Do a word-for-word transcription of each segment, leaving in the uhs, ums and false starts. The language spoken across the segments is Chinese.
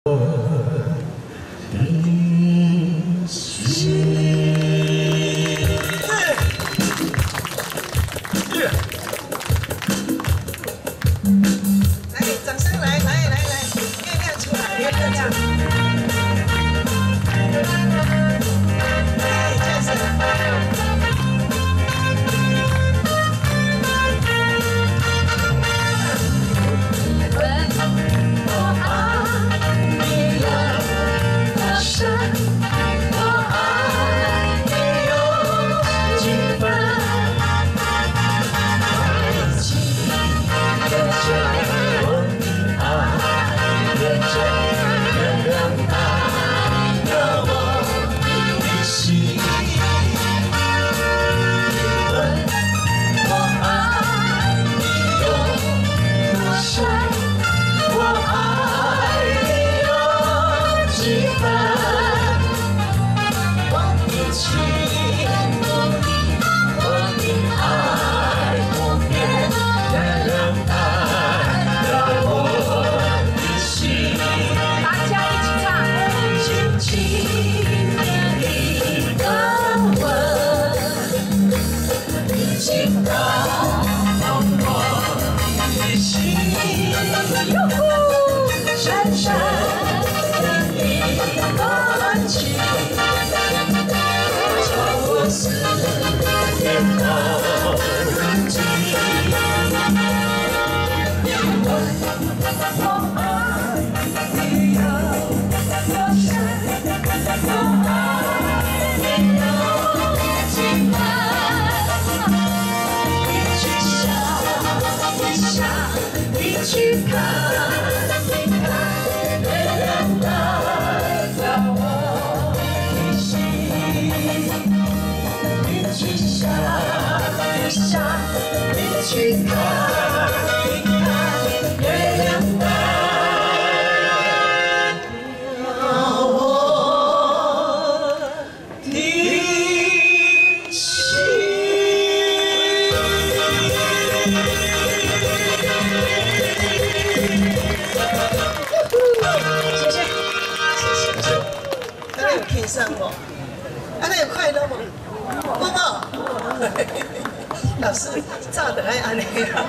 老师照得爱安尼啊。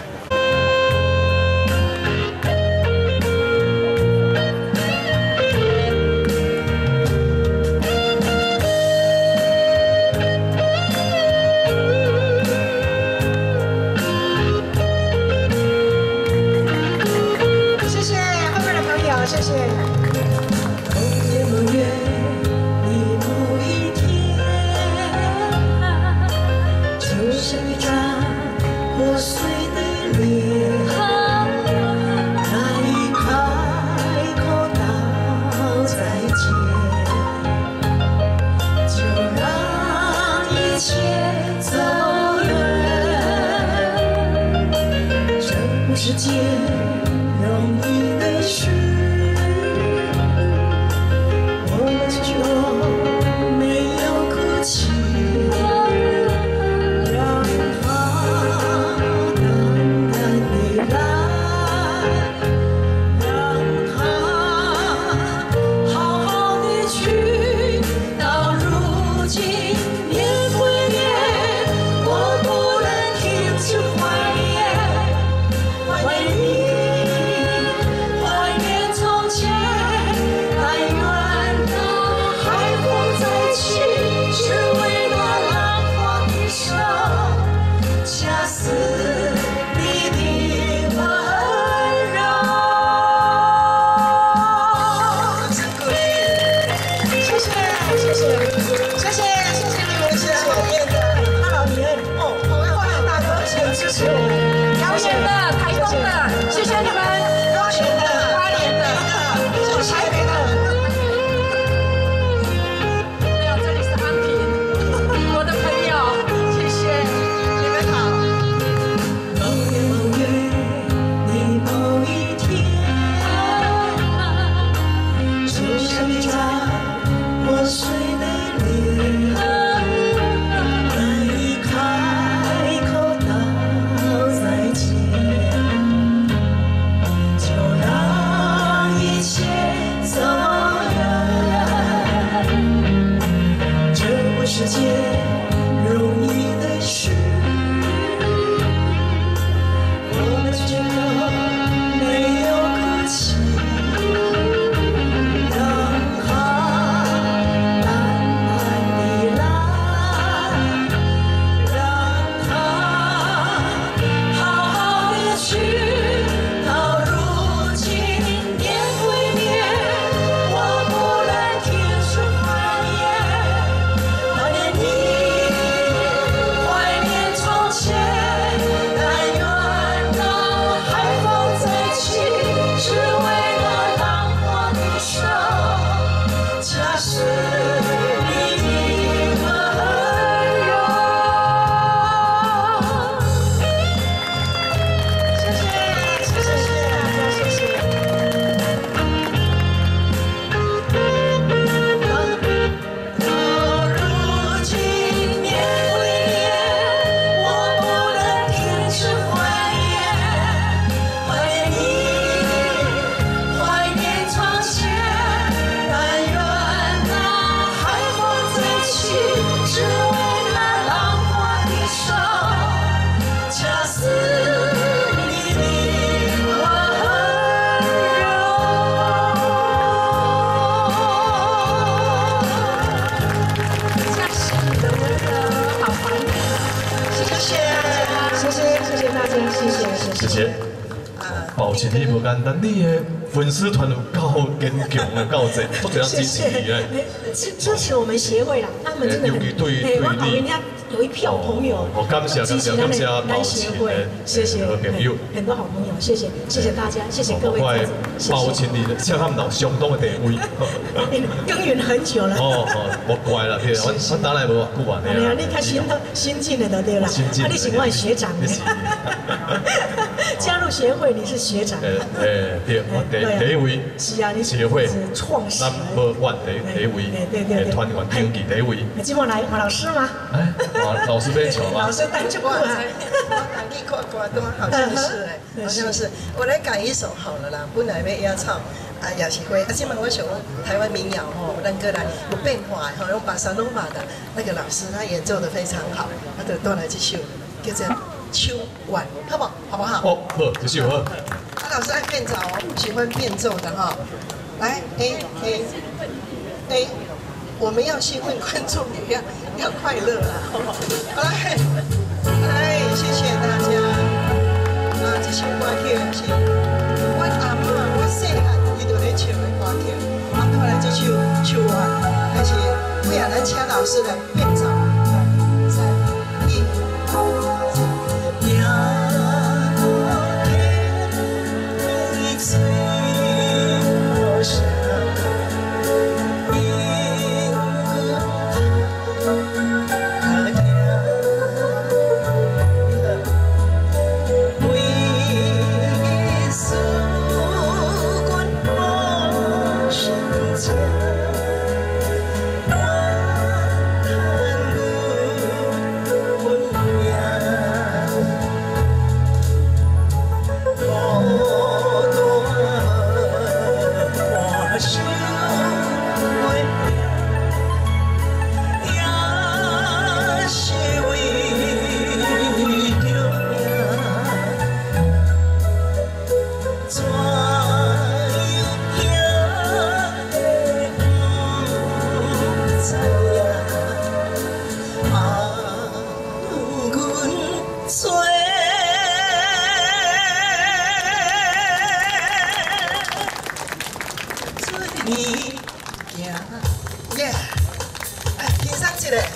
谢谢后面的朋友，谢谢。 像一张破碎的脸，难以开口道再见，就让一切走远。这不是件容易的事。 大家，谢谢，谢谢。 抱歉，你无简单，你的粉丝团有够坚强的，够济，都这样支持你哎。 支支持我们协会啦，他们真的很，对，我旁边有一票朋友， 哦，感谢感谢感谢抱歉的， 谢谢好朋友， 很多好朋友，谢谢谢谢大家，谢谢各位在座， 抱歉你像他们老相当的地位， 耕耘很久了。 哦哦，我乖了，对，我我打来无偌久啊， 你啊，你看新的新进的都对了，啊，你是我学长，加入协会你是学长， 诶，对，我第第一位， 是啊，你协会创始， 咱无万第第一位， 对对对， 团员经纪第一位。 你今晚来马老师吗？ 哎，马老师被求吗？ 老师带就过来。 我打地跨过都好像是哎，好像是。我来改一首好了啦，本来要野草。啊，也是会。啊，今晚我想台湾民谣吼，咱过来有变化吼，用巴萨罗马的那个老师他演奏的非常好，他就带来这首叫做《秋晚》，好不好？好不好？ 哦，好，这首好。 啊，老师爱变奏哦，喜欢变奏的哈。来 ，A A A， 我们要兴奋，观众也要要快乐啦，好不好？好来，来，谢谢大家。啊，这首歌曲是我阿嬷，我细汉伊就咧唱的歌曲，啊，倒来这首《秋晚》，还是为了咱请老师来变奏。三一。耶！哎，欣赏一下。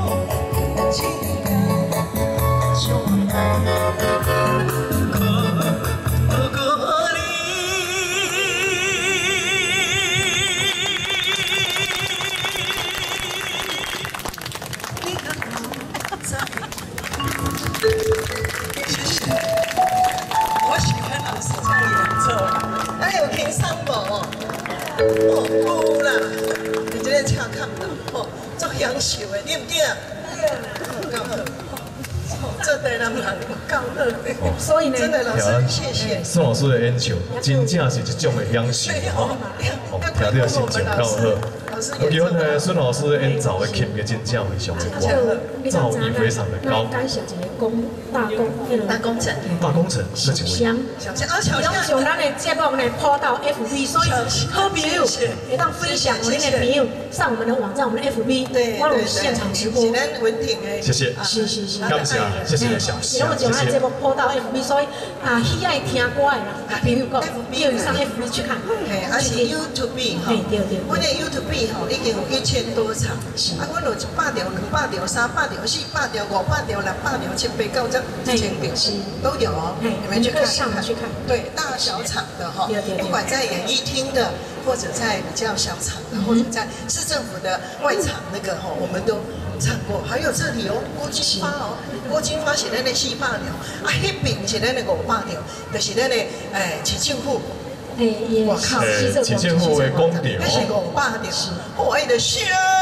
我喜欢老师这样演奏，还有听三宝哦，哦，有啦，你这个车看不到哦，做享受的，对不对？够好，这对人人够好。 所以呢， 真的老师谢谢。 宋老师的演唱，真正是一种的享受吼，哦，听到心情够好。我记得呢，孙老师演奏的琴嘅真正非常的高，造诣非常的高。 感谢一个工大工， 大工程， 大工程是几位？ 小香啊，小伊拢将咱的节目呢抛到 F B， 所以好朋友会当分享我们的朋友上我们的网站，我们的 F B， 对， 我们现场直播。 文婷诶， 谢谢， 是是是， 感谢，谢谢小谢。然后将咱节目抛到 F B， 所以啊，喜爱听歌的人，啊，朋友讲，叫你上 F B 去看， 嘿，而且 YouTube 哈， 对对， 我的 YouTube 哈已经有一千多场，啊，我有一百条、两百条、三百条、四百条、五百条、六百条、七八九张、一千条都有哦，你们去看看， 去看， 对，大小场的哈，不管在演艺厅的，或者在比较小场的，或者在市政府的外场那个哈，我们都唱过。还有这里哦，郭金发哦，郭金发是咱的四百条，啊，迄边是咱的五百条，就是咱的诶市政府。 我靠， 市政府的公调， 那是五百条，我爱的笑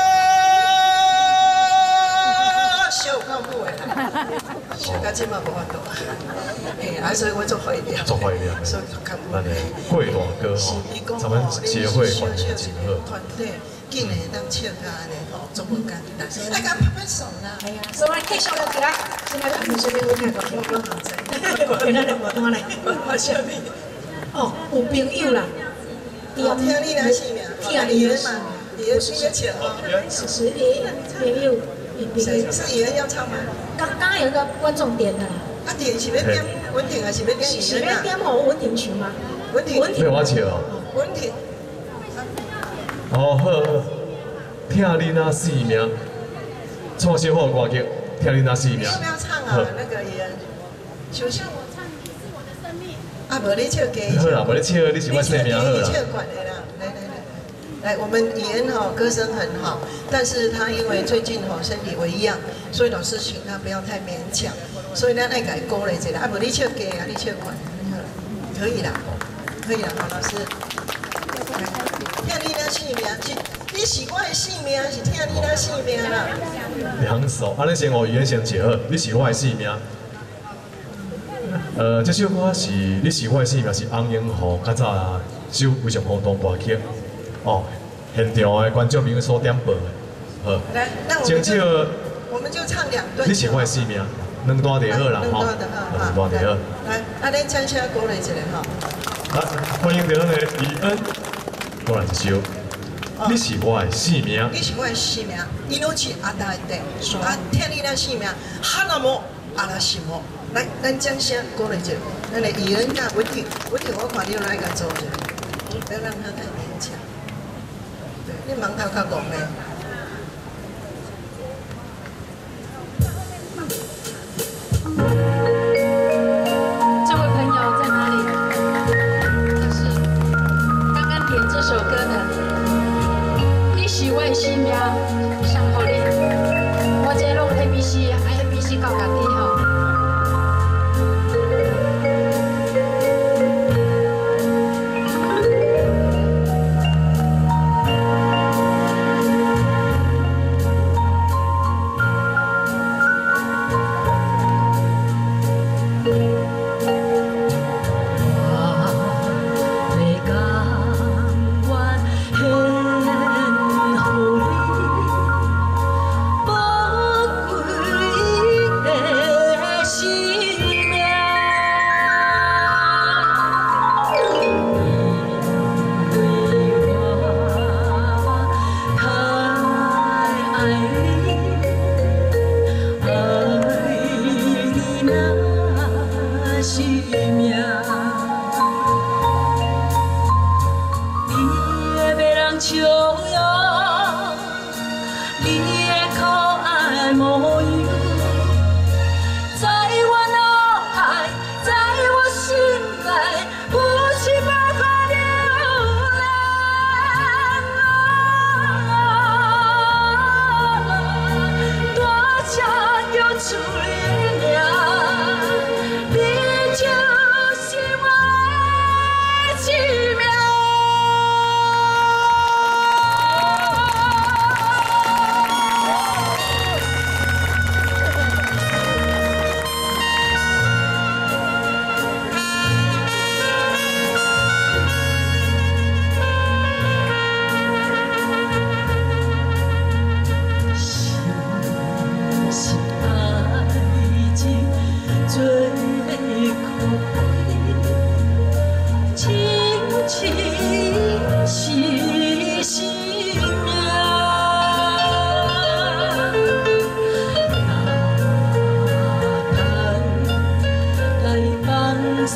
笑到不为笑到今嘛无法度，嘿，啊，所以我做怀念， 做怀念， 所以看不。 咱的贵大哥吼，咱们协会管理真好。 团队竟然当唱歌安尼吼，做不简单，大家拍拍手啦！ 哎呀，所以继续落起来，现在咱们这边有那个有有好在，给咱的活动来， 我下面。 哦，有朋友啦， 听你那是名，听你的嘛，你的是个钱哦。 是是诶，朋友， 谁是艺人要唱吗？ 刚刚有一个观众点的啦。 啊，点是要点文婷还是要点艺人啊？ 是要点我文婷曲吗？ 文婷， 没有我笑哦。 文婷。 哦好好，听你那四名，创新好歌曲，听你那四名。 你要不要唱啊？那个艺人，首先我唱你是我的生命。啊，无你唱歌。 好啦，无你唱，你是我生命好啦。 你唱管的啦，来来来，来，我们艺人哈歌声很好，但是他因为最近哈身体为恙，所以老师请他不要太勉强，所以咱爱改歌来一下。啊，无你唱歌啊，你唱管，可以啦，可以啦，好老师。听你那姓名是，你是我的姓名是听你那姓名啦。 两首，安尼先学语言先结合，你是我的姓名。呃，这首歌是你是我的姓名是翁英豪较早啊首非常轰动歌曲，哦，现场的观众朋友所点播的，好。 来，那我们就我们就唱两段。 你是我的姓名，两段就好啦，吼，两段就好。 来，啊，恁唱下歌来一下哈。 来，欢迎到咱的李恩，过来一首。你是我的姓名。 你是我的姓名，命あだいて、啊，听你那姓名，花も嵐も。来，咱讲声歌来一下，咱的艺人甲文婷，文婷我看你来个做一下，不要让他太勉强。对，你忙头较戆的。 这位朋友在哪里？就是刚刚点这首歌的，你是我的姓名，上好你。我这弄 A B C， 啊 A B C 到家己吼。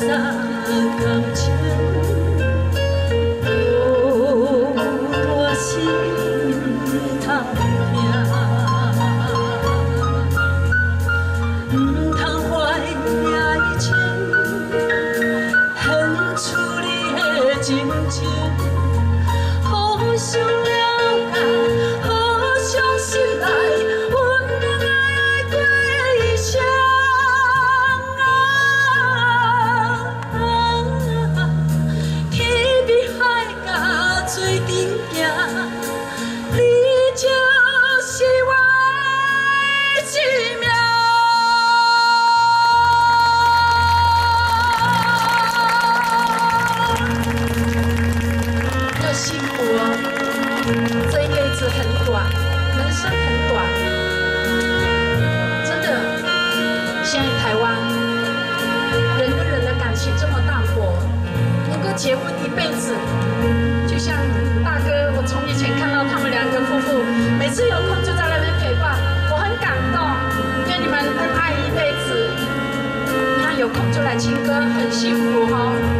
结婚一辈子，就像大哥，我从以前看到他们两个夫妇，每次有空就在那边陪伴，我很感动，因为你们恩爱一辈子，你看有空就来听歌，很幸福哈、哦。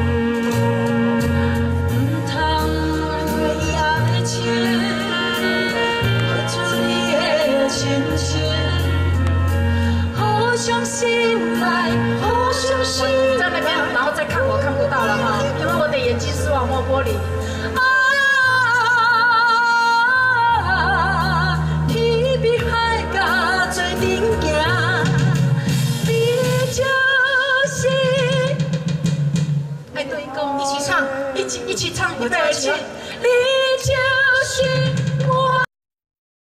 在那边，然后再看我看不到了哈，因为我的眼睛视网膜玻璃。啊，天比海角最顶行，你就是爱对讲，一起唱，一起一起唱，预备起。